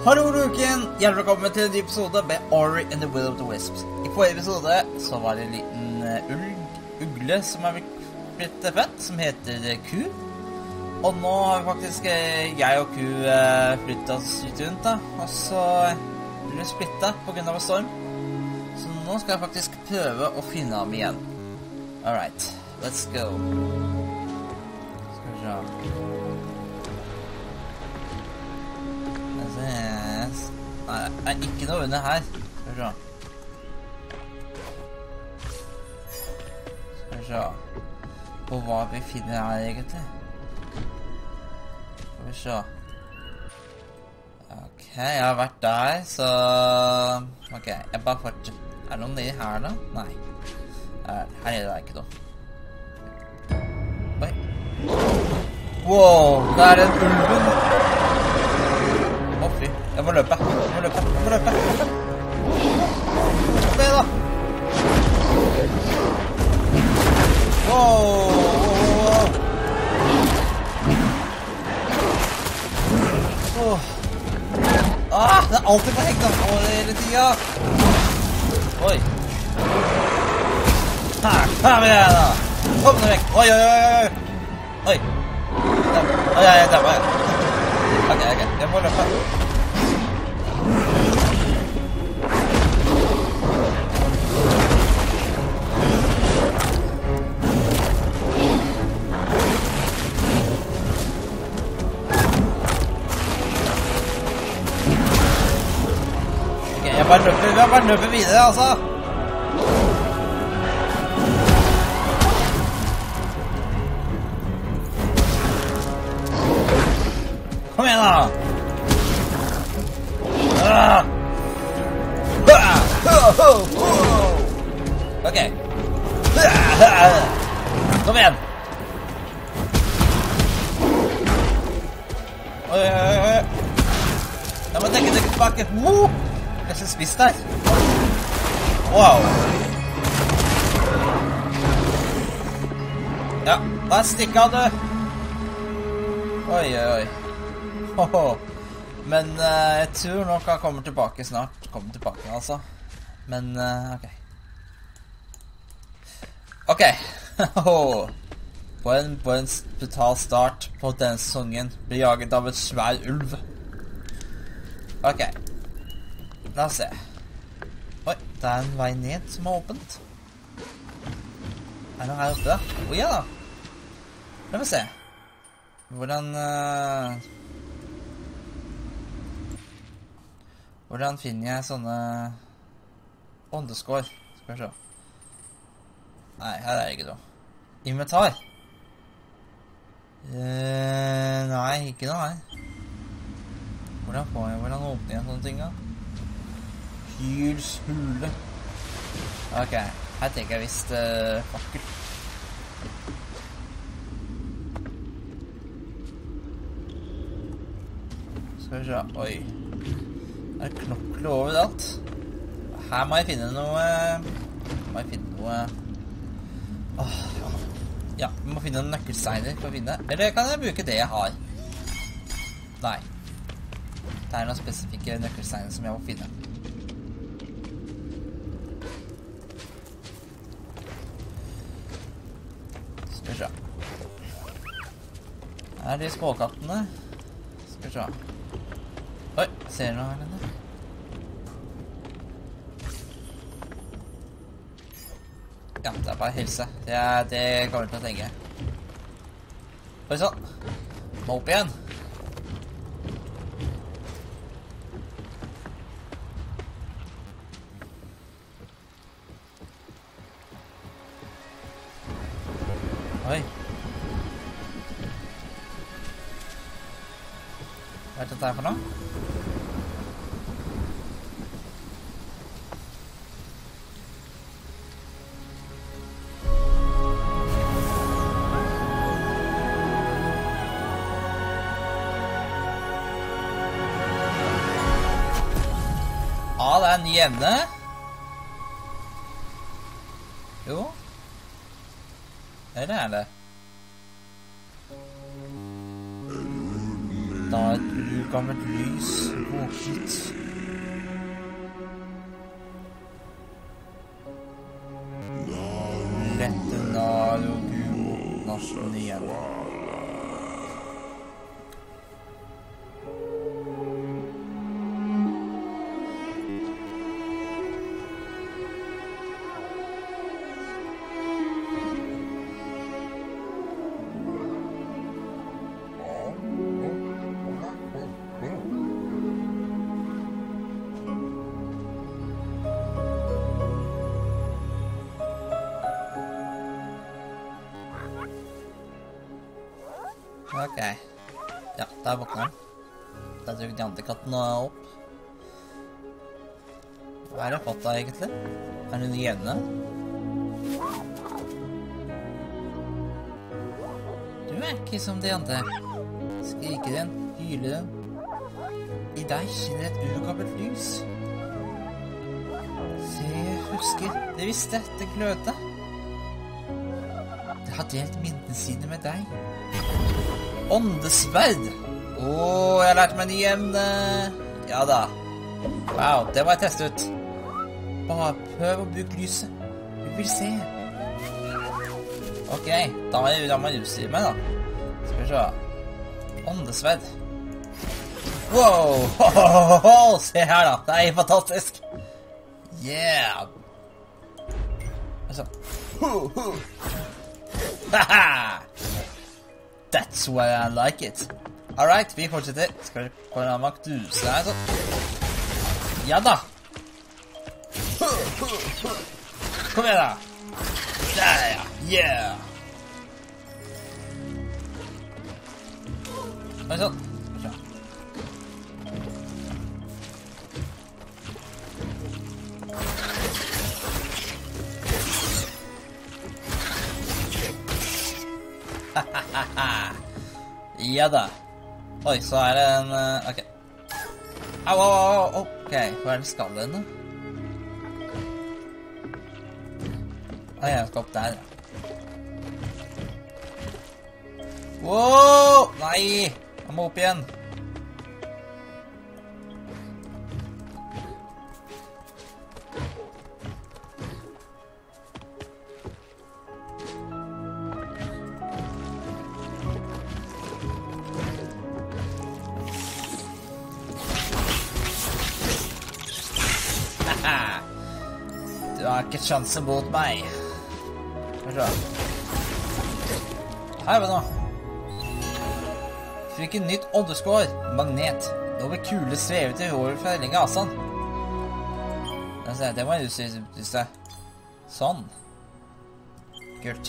Hallo luken! Hjertelig velkommen til en ny episode med Ori and the Will of the Wisps. I forrige episode så var det en liten ugle som har blitt født, som heter Ku. Og nå har vi faktisk, jeg og Ku flyttet oss ut rundt da, og så blir vi splittet på grunn av en storm. Så nå skal jeg faktisk prøve å finne ham igjen. Alright, let's go. Skal vi se. Nei, det er ikke noe under her. Skal vi se. Skal vi se. Og hva vi finner her egentlig. Skal vi se. Ok, jeg har vært der, så... Ok, jeg bare fortsetter. Er det noen nede her da? Nei. Her nede er ikke noe. Oi. Wow, det er en ulven. Å fy, jeg må løpe. Kom det da. Wow. Det er alltid på hegnet på det hele tiden. Oi. Her er jeg da. Kom deg vekk. Oi. Oi, der var jeg. Ok, jeg må løpe. Ok, jeg bare løper videre, altså. Kom igjen da! Ok. Kom igjen! Oi. Jeg må tenke tilbake. Jeg skal spise der. Wow. Ja, da stikker av du. Oi. Men jeg tror nok han kommer tilbake snart. Kommer tilbake altså. Men ok. Ok. På en brutal start på denne sesongen blir jaget av et svær ulv. Ok. La oss se. Oi, det er en vei ned som er åpent. Er det noe her oppe da? Oi, ja da. La oss se. Hvordan finner jeg sånne åndeskår? Skal vi se. Nei, her er det ikke noe. Inventar. Nei, ikke noe her. Hvordan åpner jeg sånne ting da? Hyls hule. Ok, her tenker jeg visst fakkel. Skal vi se, oi. Det er knokler overalt. Her må jeg finne noe... Ja, vi må finne noen nøkkelsteiner for å finne. Eller kan jeg bruke det jeg har? Nei. Det er noen spesifikke nøkkelsteiner som jeg må finne. Skal vi se. Her er de småkattene. Skal vi se. Oi, ser du noe her denne? Ja, det er bare helse. Det kommer til å tenke. Oi sånn. Må opp igjen. Oi. Hva er dette her for noe? Det er en ny evne. Jo. Eller er det? Da et urgammelt lys våknet. Lette nar og gul natten igjen. Ok. Ja, der våkner den. Der dukket de andre kattene opp. Hva har jeg fått da, egentlig? Er hun jevne? Du er ikke som de andre. Skriker den, hyler den. I deg skinner et urgammelt lys. Se, jeg husker. Det visste, det glødde. Det har delt minnene sine med deg. Åndesverd! Jeg har lært meg en ny evne. Ja da. Wow, det må jeg teste ut. Bare prøv å bruke lyset. Vi vil se. Ok, da har man utstyr med, da. Skal vi se. Åndesverd. Wow! Se her, da. Det er fantastisk. Yeah! Sånn. Haha! That's why I like it. Alright, vi fortsetter. Skal vi komme av Makduse her, så. Ja da! Kom igjen da! Der ja! Yeah! Oi sånn. Ja da. Oi, så er det en... ok. Au, au, au, ok. Hvor er det skallet henne? Jeg skal opp der. Wow! Nei! Jeg må opp igjen. Du har ikke sjanse mot meg. Hør så. Her var det nå. Fikk en nytt åndeskår. Magnet. Nå vil kule sveve til håret fra lenge avstand. Det må jeg utstyre. Sånn. Kult.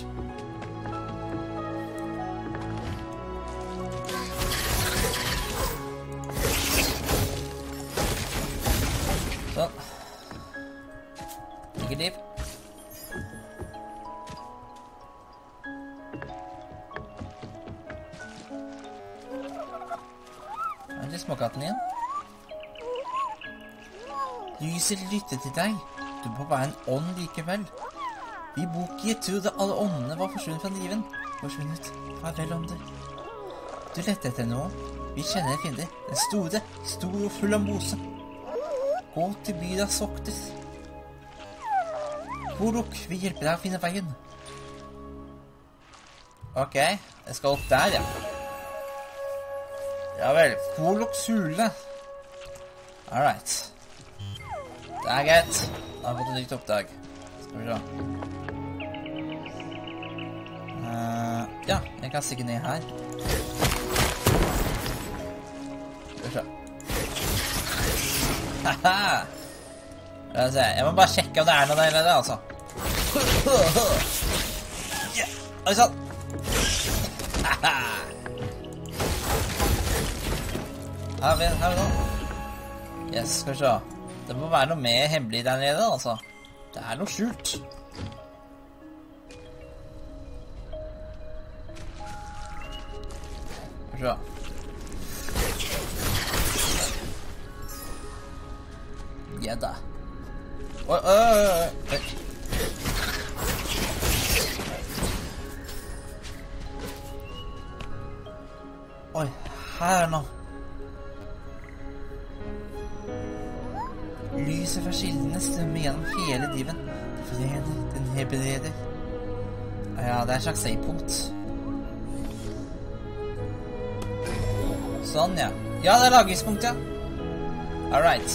Sånn. Ikke liv. Er det småkatten igjen? Lyset lytter til deg. Du må være en ånd likevel. Vi bor ikke trodde alle åndene var forsvunnet fra liven. Forsvunnet. Farvel, ånder. Du lette etter noe. Vi kjenner en fiende. Den store, stor og full av mose. Gå til byen av Sokter. Forlok, vi hjelper deg å finne veien. Ok, jeg skal opp der, ja. Ja vel, Forloks hule. Alright. Det er greit. Da har jeg fått et nytt oppdrag. Skal vi se. Ja, jeg kan stikke ned her. Skal vi se. Haha! Jeg må bare sjekke om det er noe der nede, altså. Oi sånn. Her er vi nå. Yes, skal vi se. Det må være noe mer hemmelig der nede, altså. Det er noe skjult. Skal vi se. Ja da. Oi. Oi, her er noe. Lyset fra skildene strømmer gjennom hele diven. Den helbreder. Ja, det er et slags savepunkt. Sånn, ja. Ja, det er lagringspunkt, ja. Alright.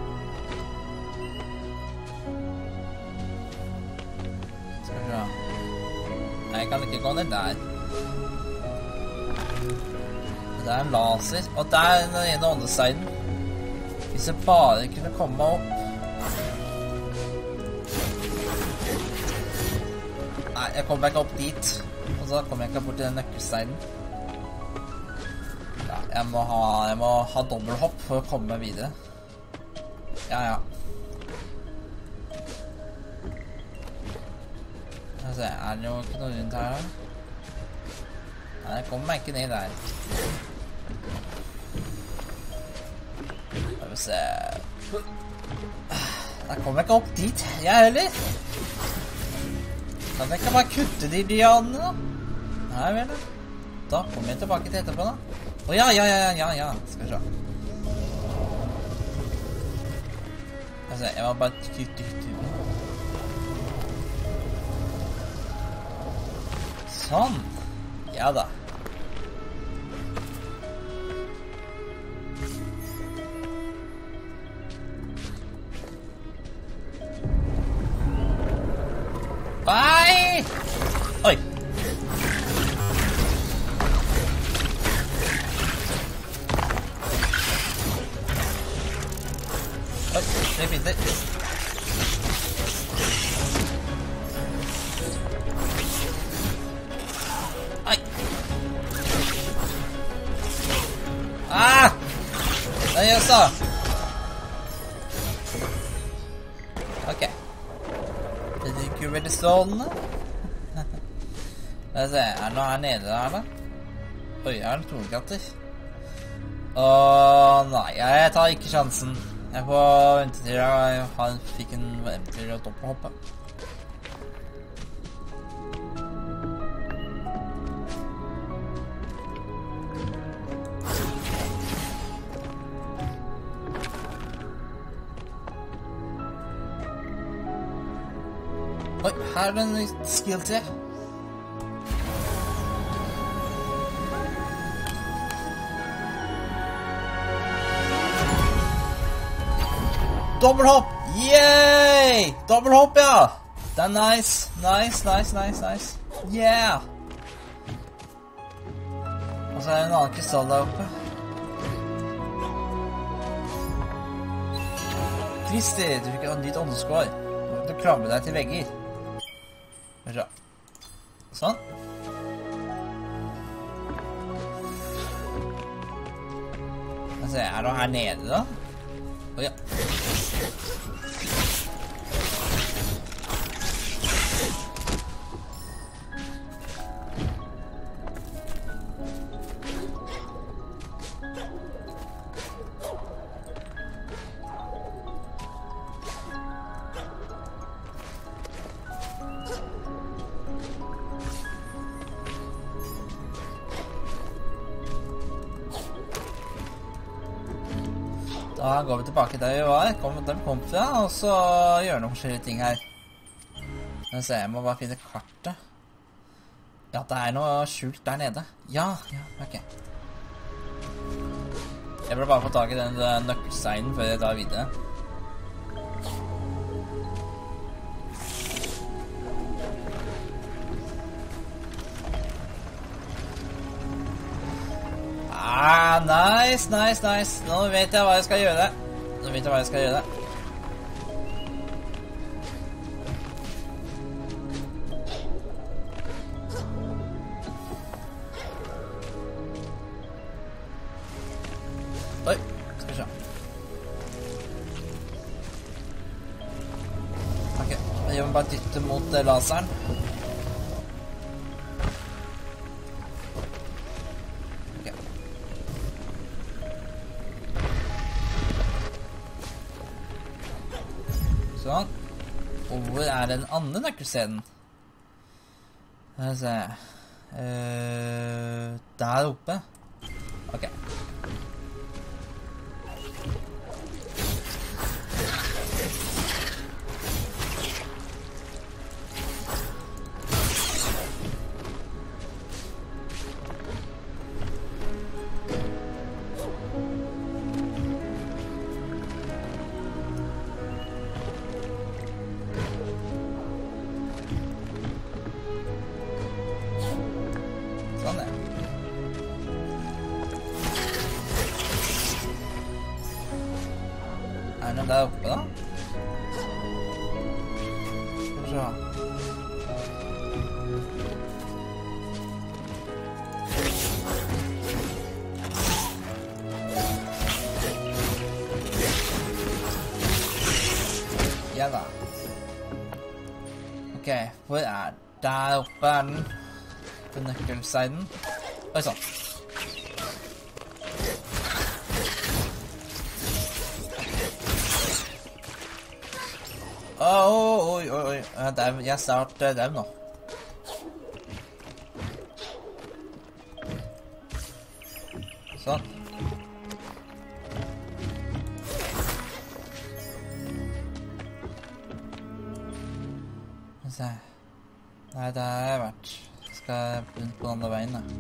Skal vi se. Nei, jeg kan ikke gå ned der. Det er en laser, og der er den ene åndesiden. Hvis jeg bare kunne komme meg opp. Nei, jeg kommer ikke opp dit. Og så kommer jeg ikke bort til den nøkkelsteinen. Ja, jeg må ha dobbelthopp for å komme meg videre. Ja, ja. Altså, er det jo ikke noe rundt her? Nei, jeg kommer meg ikke ned der. Skal vi se. Jeg kommer ikke opp dit, jeg heller. Kan jeg ikke bare kutte de dianene da? Nei vel da. Da kommer jeg tilbake til etterpå da. Å ja. Skal vi se. Altså, jeg må bare kutte. Sånn. Ja da. Nei! Oi. Oi, det er fint. Oi. Ah! Det gjør så. Ok. Det er ikke veldig strålende. La oss se, er det noe her nede der da? Oi, er det torgatter? Nei, jeg tar ikke sjansen. Jeg får vente til jeg fikk en eventyr å dobbelthoppe. Oi, her er det en skill til. Dobbelthopp! Yay! Dobbelthopp, ja! Det er nice. Nice. Yeah! Og så er det en annen krystall der oppe. Kristi, du fikk en nytt åndeskår. Du må kravle deg til vegger. Hør så. Sånn. Altså, er det her nede da? Å ja. Da går vi tilbake der vi var, kom fra, og så gjør noen forskjellige ting her. Men se, jeg må bare finne kartet. Ja, det er noe skjult der nede. Ja, ok. Jeg burde bare få tag i den nøkkelsteinen før jeg drar videre. Nice. Nå vet jeg hva jeg skal gjøre. Oi, skal vi se. Ok, jeg må bare dytte mot laseren. Sånn. Og hvor er den andre nøkkelscenen? Skal vi se. Der oppe. Ok. den der oppe da? Skal vi se. Ja da. Ok, hvor er der oppe er den? På nøkkelsiden. Oi sånn. Oi. Jeg starter der nå. Sånn. Se. Nei, det har jeg vært. Skal jeg rundt på den andre veien da.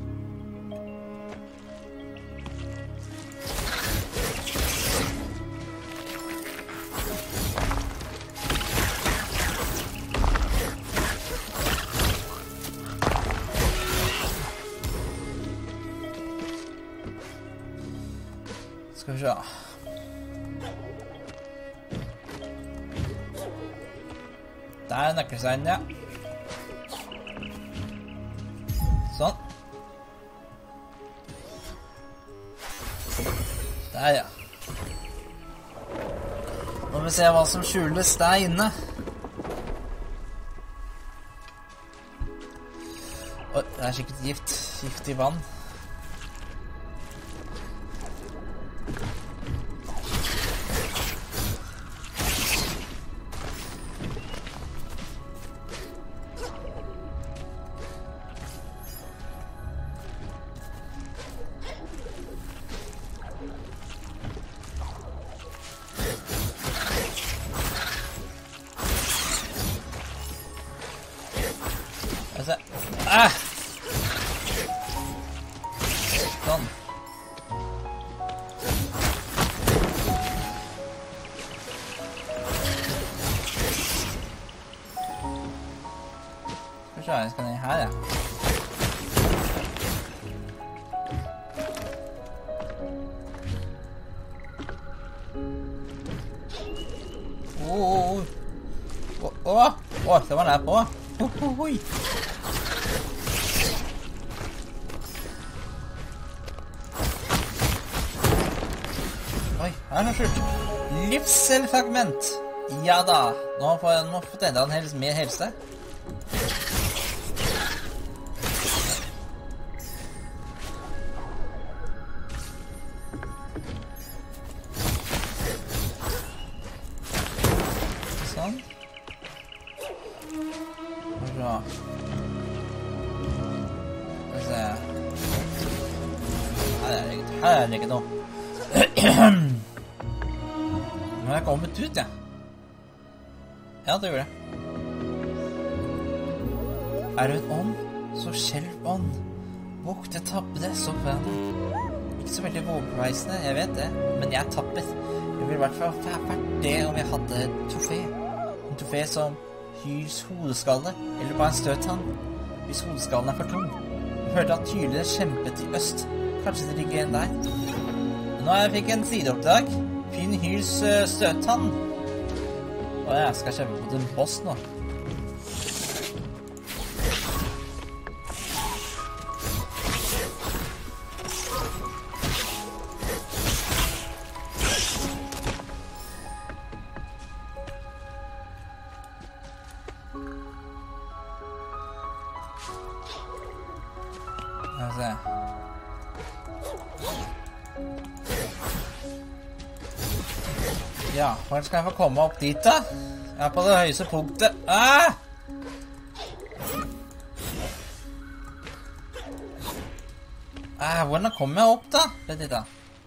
Skal vi se. Der er nøkkelsteinen, ja. Sånn. Der, ja. Nå må vi se hva som skjules der inne. Oi, det er sikkert gift. Giftig vann. Sånn. Skal vi se, jeg skal ned her, ja. Det var der på. Oi. Oi, her er noe skjult. Livscelefragment. Ja da. Nå får jeg fått enda mer helse. Sånn. Bra. Skal vi se. Her er det ikke noe. Nå har jeg kommet ut, ja. Ja, det gjør det. Er du en ånd, så skjelv ånd. Vokt det tappede, så foran deg. Ikke så veldig vågbeveisende, jeg vet det, men jeg er tapper. Jeg ville i hvert fall vært det om jeg hadde et trofé. En trofé som Hyls hodeskalle, eller bare en støttann. Hvis hodeskallen er for tung. Jeg hørte at tydeligere kjempet i øst. Kanskje det ligger en der. Nå har jeg fikk en sideoppdrag. Finn Hyls støttann. Og jeg skal kjempe mot en boss nå. Skal vi se. Ja, hvordan skal jeg få komme opp dit da? Jeg er på det høyeste punktet. Hvordan kommer jeg opp da? Dette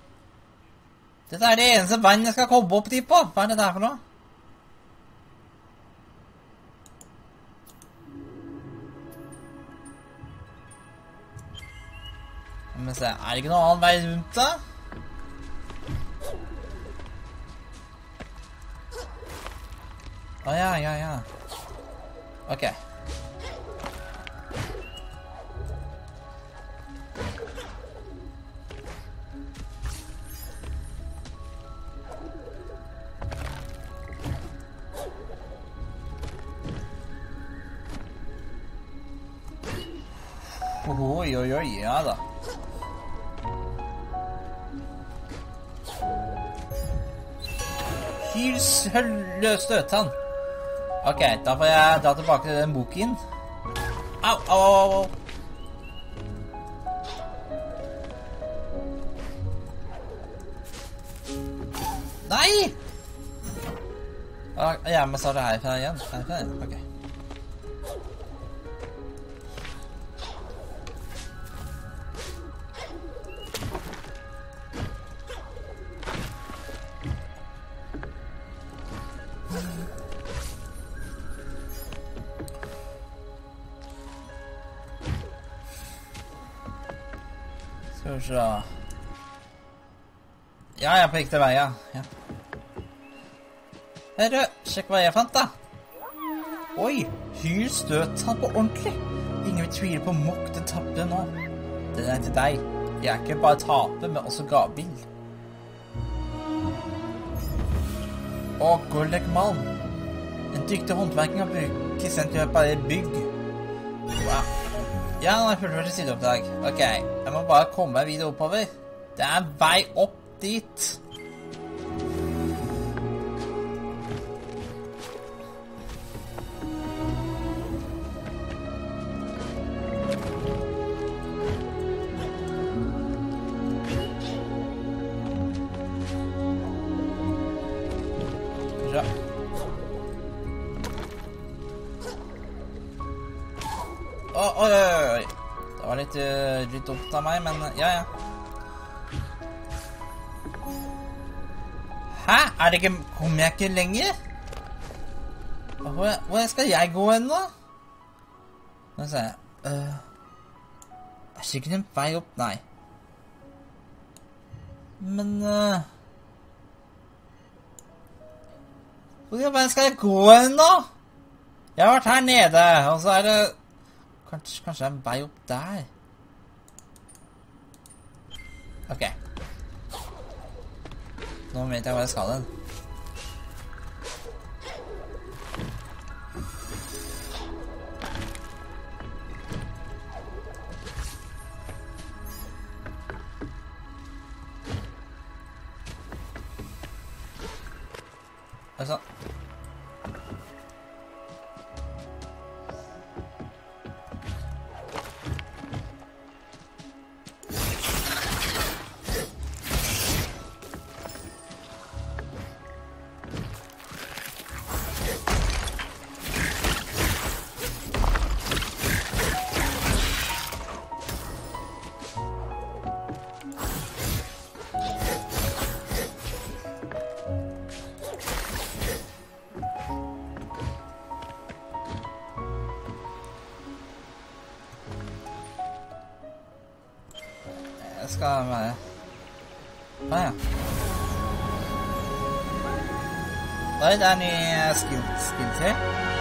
er det eneste vann jeg skal komme opp dit på. Hva er det der for noe? Men se, er det ikke noen annen vei rundt da? Ja. Ok. Oi, oi, oi, ja da. Løs støtan. Ok, da får jeg dra tilbake til den boken. Au, au, au, au. Nei! Jeg må starte herfra igjen. Herfra igjen, ok. Skal vi se. Ja, jeg er på riktig vei, ja. Hei du, sjekk hva jeg fant da. Oi, hyr støtan på ordentlig. Ingen vil tvile på Mokk den tapte nå. Den er til deg. Jeg er ikke bare taper, men også gavill. Og Golek Malm. En dyktig håndverking av bruk i sentrum bare bygg. Wow. Ja, nå har jeg fullført et sideoppdrag. Ok, jeg må bare komme meg videre oppover. Det er en vei opp dit. Ja. Oi. Det var litt dumt av meg, men ja. Hæ? Kommer jeg ikke lenger? Hvor skal jeg gå hen da? Nå ser jeg. Er sikkert en vei opp? Nei. Men hvor skal jeg gå hen da? Jeg har vært her nede, og så er det kanskje en vei opp der. Ok. Nå vet jeg hvor jeg skal hen. Altså. Skal være... ja. Oi, det er ny skill til.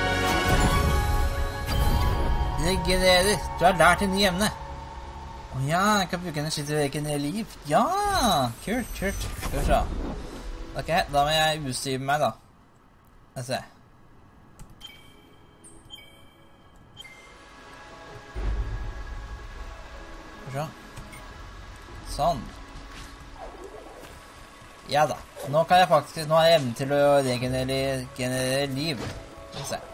Regenerer. Du har lært en ny emne. Ja, jeg kan bruke energi til å regenerere liv. Ja, kult. Skal vi se. Ok, da må jeg utstyre meg da. Jeg ser. Skal vi se. Sånn. Ja da. Nå har jeg evnen til å regenerere liv. Skal vi se.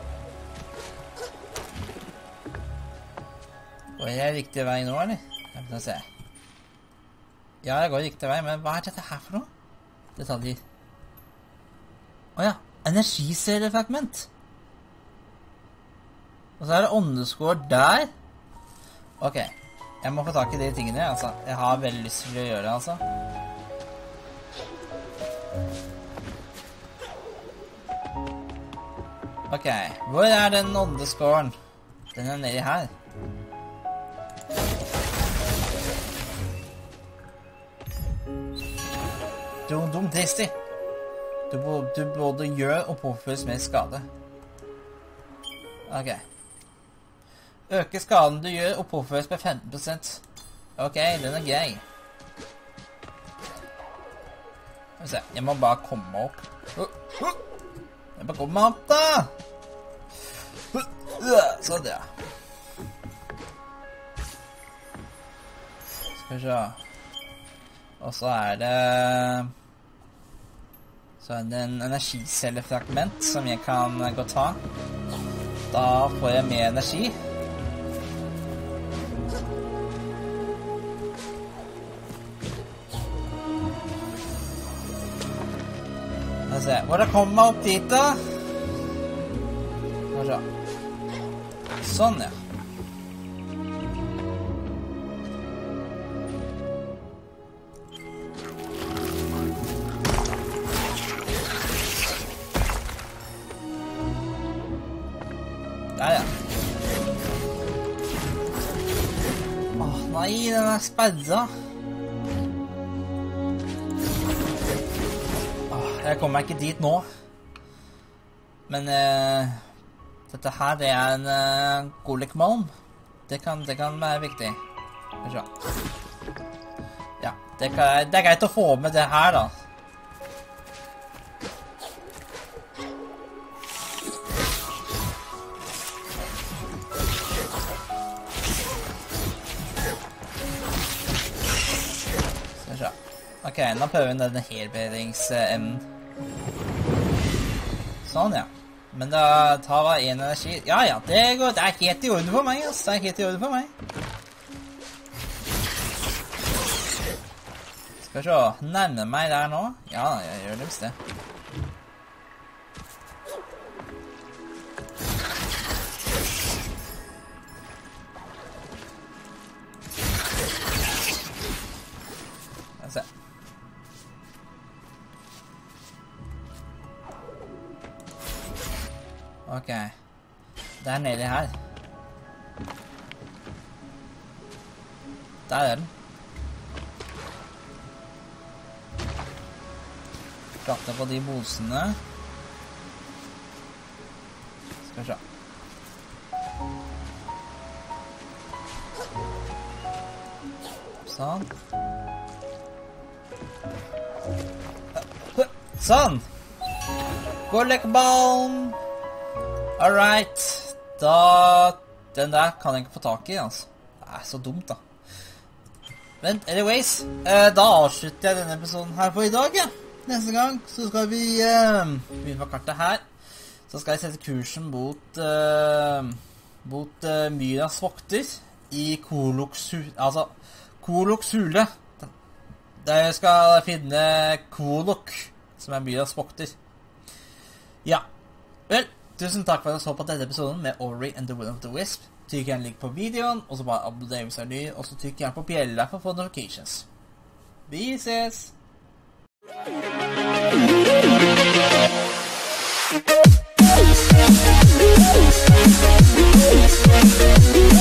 Går jeg riktig vei nå, eller? Jeg må se. Ja, jeg går riktig vei, men hva er dette her for noe? Detaljer. Åja, energiserefragment. Og så er det åndeskår der. Ok. Jeg må få tak i de tingene, altså. Jeg har veldig lyst til å gjøre det, altså. Ok, hvor er den åndeskåren? Den er nedi her. Dum dristig. Du både gjør og påføres mer skade. Ok. Øke skaden du gjør og påføres med 15%. Ok, den er grei. Skal vi se, jeg må bare komme opp. Jeg må komme opp da! Sånn, ja. Skal vi se. Og så det en energicellefragment som jeg kan gå ta. Da får jeg mer energi. La oss se. Hvor kommer meg opp dit da? Skal vi se. Sånn, ja. Der, ja. Åh, nei, den sperra. Åh, jeg kommer ikke dit nå. Men, dette her, det en Golek Malm. Det kan være viktig. Ja, det greit å få med det her, da. Ok, nå prøver vi denne helbedringsevnen. Sånn, ja. Men da tar vi en energi. Ja, ja, det går. Det helt i orden for meg, ass. Det helt i orden for meg. Skal vi se. Nærmer meg der nå? Ja, jeg gjør det visst det. La oss se. Ok, der nede her. Der den. Klatre på de mosene. Skal vi se. Sånn. Sånn! Golek Malm! Alright, den der kan jeg ikke få tak i, altså. Det så dumt, da. Men anyways, da avslutter jeg denne episoden her for i dag, ja. Neste gang så skal vi begynne på kartet her. Så skal jeg sette kursen mot Myras vokter i Koloks hule. Der jeg skal finne Kolok, som Myras vokter. Ja, vel. Tusen takk for at du så på denne episoden med Ori and the Will of the Wisp. Trykk gjerne link på videoen, og så bare abonner hvis du ny, og så trykk gjerne på bjella for å få notifications. Vi ses!